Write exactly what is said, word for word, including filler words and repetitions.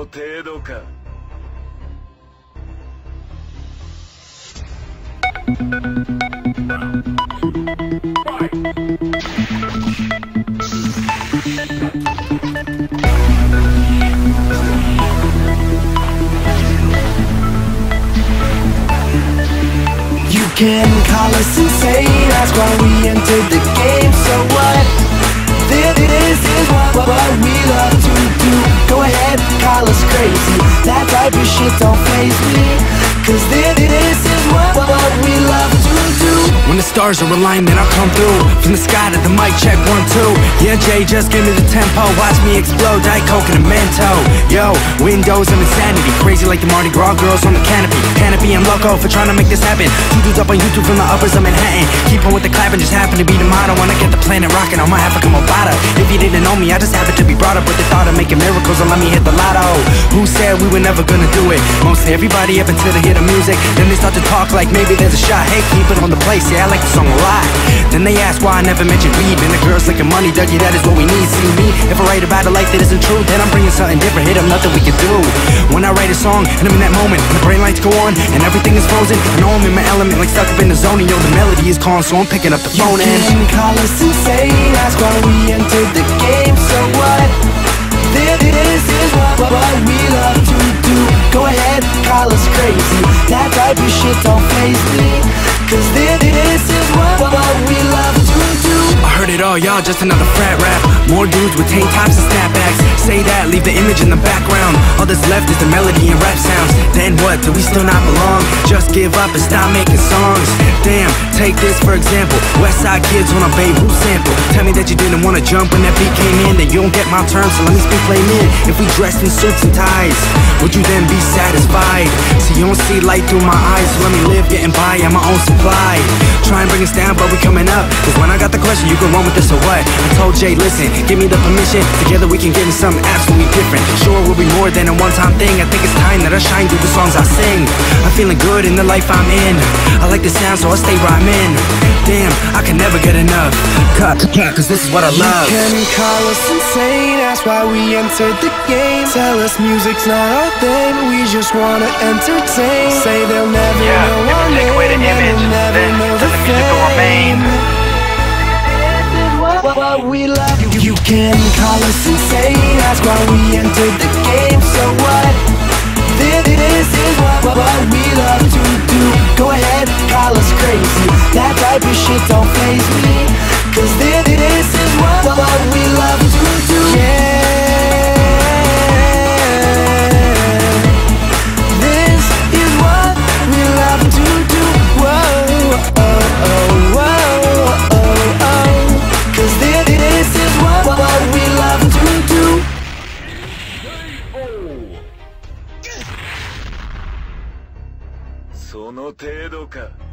程度か。 You can call us insane, that's why we entered the game. So what? This is what, what we love to do. Go ahead, call us crazy, that type of shit don't faze me. Cause this is what, what we love to do. When the stars are aligned, then I'll come through. From the sky to the mic, check one, two. Yeah, Jay, just give me the tempo. Watch me explode, Diet Coke and a Mento. Yo, windows of insanity, crazy like the Mardi Gras girls on the canopy. Canopy, I'm loco for trying to make this happen. Two dudes up on YouTube from the uppers of Manhattan. Keep on with the clapping, just happen to be the motto. When I get the planet rocking, I might have to come Obata. If you didn't know me, I just happen to be brought up with the thought of making miracles and let me hit the lotto. Who said we were never gonna do it? Mostly everybody up until they hear the music. Then they start to talk like maybe there's a shot. Hey, keep it on the place, yeah, I like the song a lot. Then they ask why I never mentioned weed. And the girls looking money, Dougie, that is what we need. See me, if I write about a life that isn't true, then I'm bringing something different, hit 'em, nothing we can do. When I write a song, and I'm in that moment, and the brain lights go on, and everything is frozen, I know I'm in my element, like stuck up in the zone. And yo, the melody is calling, so I'm picking up the phone. You can call us insane, that's why we entered the game. So what? This is what, what we love to do. Go ahead, call us crazy, that type of shit don't faze me. Cause this is what, what we love to do. I heard it all, y'all, just another frat rap. More dudes with tank tops and snapbacks. Say that, leave the image in the background. All that's left is the melody and rap sounds. Then what, do we still not belong? Just give up and stop making songs. Damn, take this for example. West Side Kids on a Babe Ruth sample. Tell me that you didn't wanna jump when that beat came in. Then you don't get my turn, so let me speak plain in. If we dressed in suits and ties, would you then be satisfied? See, you don't see light through my eyes, so let me live getting by on my own supply. Try and bring us down, but we coming up. Cause when I got the question, you can run with this or what? I told Jay, listen, give me the permission. Together we can get into something absolutely different. Sure, we'll be more than a one-time thing. I think it's time that I shine through the songs I sing. I'm feeling good in the life I'm in. I like the sound, so I stay rhyming. Damn, I can never get enough. Cause this is what I love. You can call us insane, that's why we entered the game. Tell us music's not our thing, we just wanna entertain. Say they'll never Yeah, know if our we take name, away the and image, they'll never then know does the the music will remain? fame. What, what we love. You, you can call us insane, that's why we entered the game. So what? This is what, what we love to do. Go ahead, call us crazy, that type of shit don't faze me. Cause this is what, what we love to do. Yeah, this is what we love to do. Whoa, oh, oh, whoa, oh, oh. Cause this is what, what we love to do. その程度か。